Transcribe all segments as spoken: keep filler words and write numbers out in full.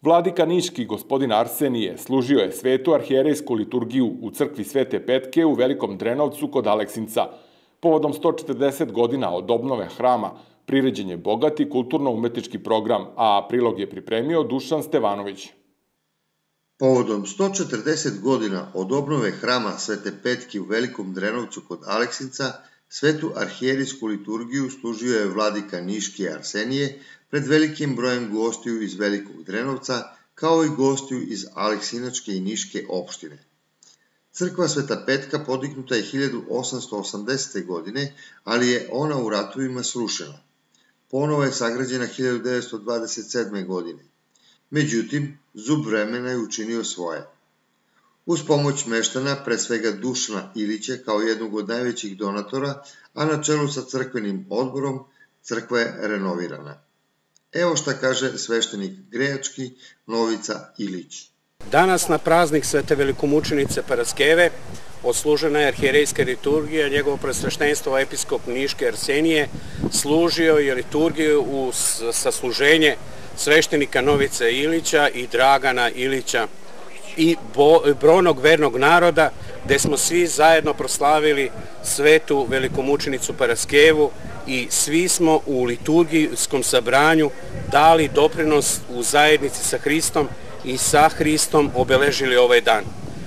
Vladika niški gospodin Arsenije služio je svetu arhijerejsku liturgiju u crkvi Svete Petke u Velikom Drenovcu kod Aleksinca. Povodom sto četrdeset godina od obnove hrama priređen je bogati kulturno-umetnički program, a prilog je pripremio Dušan Stevanović. Povodom sto četrdeset godina od obnove hrama Svete Petke u Velikom Drenovcu kod Aleksinca, svetu arhijerejsku liturgiju služio je vladika niški Arsenije pred velikim brojem gostiju iz Velikog Drenovca, kao i gostiju iz Aleksinačke i Niške opštine. Crkva Sveta Petka podignuta je hiljadu osamsto osamdesete. godine, ali je ona u ratovima srušena. Ponovo je sagrađena hiljadu devetsto dvadeset sedme. godine. Međutim, zub vremena je učinio svoje. Uz pomoć meštana, pre svega Dušana Ilića kao jednog od najvećih donatora, a na čelu sa crkvenim odborom, crkva je renovirana. Evo šta kaže sveštenik Grejački Novica Ilić. Danas na praznik Svete velikomučenice Paraskeve odslužena je arhijerejska liturgija, njegovo presveštenstvo episkop Niške Arsenije služio je liturgiju u sasluženje sveštenika Novice Ilića i Dragana Ilića i brojnog vernog naroda, gde smo svi zajedno proslavili svetu velikomučenicu Paraskevu i svi smo u liturgijskom sabranju dali doprinos u zajednici sa Hristom i sa Hristom obeležili ovaj dan.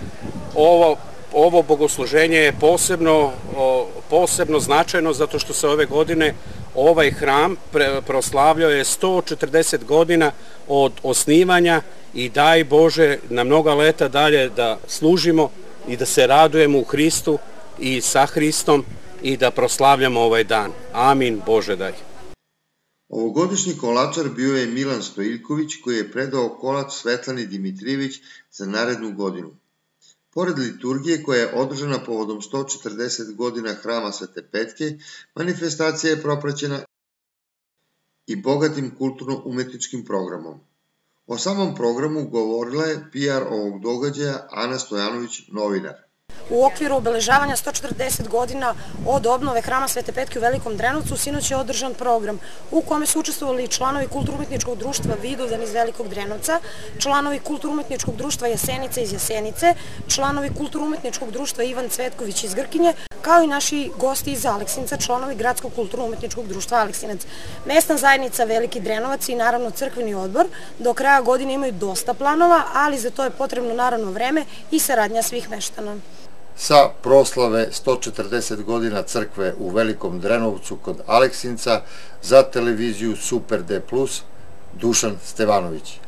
Ovo, ovo bogosluženje je posebno, posebno značajno zato što se ove godine ovaj hram proslavljao je sto četrdeset godina od osnivanja i daj Bože na mnoga leta dalje da služimo i da se radujemo u Hristu i sa Hristom i da proslavljamo ovaj dan. Amin, Bože daj. Ovogodišnji kolačar bio je Milan Stojiljković, koji je predao kolač Svetlani Dimitrijević za narednu godinu. Pored liturgije koja je održana povodom sto četrdeset godina hrama Svete Petke, manifestacija je propraćena i bogatim kulturno-umetničkim programom. O samom programu govorila je P R ovog događaja Ana Stojanović, novinar. U okviru obeležavanja sto četrdeset godina od obnove hrama Svete Petke u Velikom Drenovcu sinoć je održan program u kome su učestvovali članovi Kulturno-umetničkog društva Vidovdan iz Velikog Drenovca, članovi Kulturno-umetničkog društva Jasenica iz Jasenice, članovi Kulturno-umetničkog društva Ivan Cvetković iz Grkinje, kao i naši gosti iz Aleksinca, članovi Gradskog kulturno-umetničkog društva Aleksinac. Mesna zajednica Veliki Drenovac i naravno crkveni odbor do kraja godine imaju dosta planova, ali za to je potrebno naravno vreme i saradnja svih meštana. Sa proslave sto četrdeset godina crkve u Velikom Drenovcu kod Aleksinca za televiziju Super D plus, Dušan Stevanović.